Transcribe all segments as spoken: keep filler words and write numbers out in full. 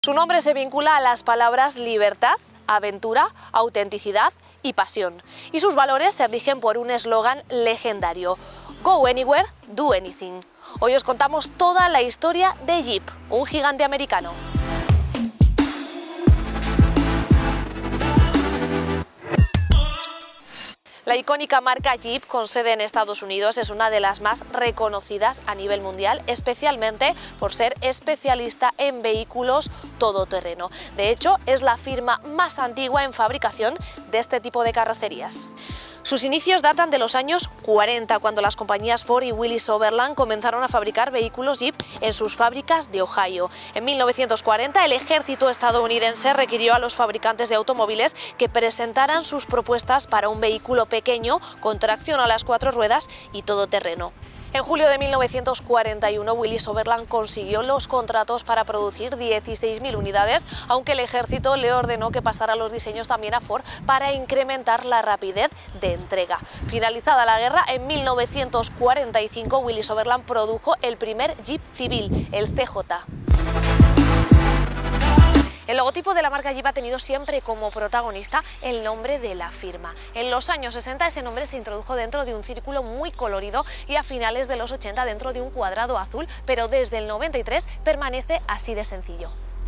Su nombre se vincula a las palabras libertad, aventura, autenticidad y pasión. Y sus valores se rigen por un eslogan legendario: Go anywhere, do anything. Hoy os contamos toda la historia de Jeep, un gigante americano. La icónica marca Jeep, con sede en Estados Unidos, es una de las más reconocidas a nivel mundial, especialmente por ser especialista en vehículos todoterreno. De hecho, es la firma más antigua en fabricación de este tipo de carrocerías. Sus inicios datan de los años cuarenta, cuando las compañías Ford y Willys-Overland comenzaron a fabricar vehículos Jeep en sus fábricas de Ohio. En mil novecientos cuarenta, el ejército estadounidense requirió a los fabricantes de automóviles que presentaran sus propuestas para un vehículo pequeño con tracción a las cuatro ruedas y todoterreno. En julio de mil novecientos cuarenta y uno, Willys-Overland consiguió los contratos para producir dieciséis mil unidades, aunque el ejército le ordenó que pasara los diseños también a Ford para incrementar la rapidez de entrega. Finalizada la guerra, en mil novecientos cuarenta y cinco, Willys-Overland produjo el primer Jeep civil, el C J. El logotipo de la marca Jeep ha tenido siempre como protagonista el nombre de la firma. En los años sesenta ese nombre se introdujo dentro de un círculo muy colorido y a finales de los ochenta dentro de un cuadrado azul, pero desde el noventa y tres permanece así de sencillo.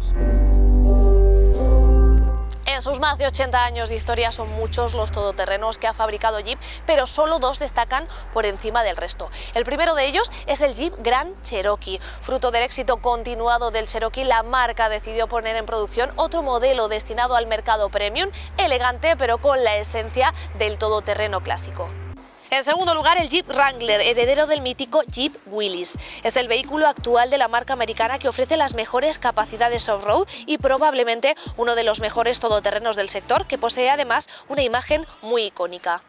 En sus más de ochenta años de historia son muchos los todoterrenos que ha fabricado Jeep, pero solo dos destacan por encima del resto. El primero de ellos es el Jeep Grand Cherokee. Fruto del éxito continuado del Cherokee, la marca decidió poner en producción otro modelo destinado al mercado premium, elegante pero con la esencia del todoterreno clásico. En segundo lugar, el Jeep Wrangler, heredero del mítico Jeep Willys. Es el vehículo actual de la marca americana que ofrece las mejores capacidades off-road y probablemente uno de los mejores todoterrenos del sector, que posee además una imagen muy icónica.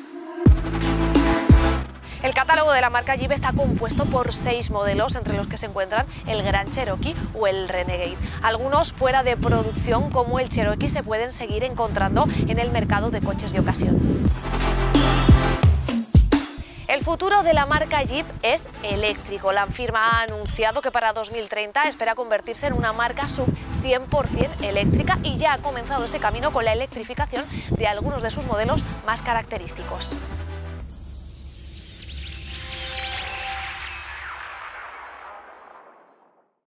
El catálogo de la marca Jeep está compuesto por seis modelos, entre los que se encuentran el Grand Cherokee o el Renegade. Algunos fuera de producción, como el Cherokee, se pueden seguir encontrando en el mercado de coches de ocasión. El futuro de la marca Jeep es eléctrico. La firma ha anunciado que para dos mil treinta espera convertirse en una marca sub cien por cien eléctrica y ya ha comenzado ese camino con la electrificación de algunos de sus modelos más característicos.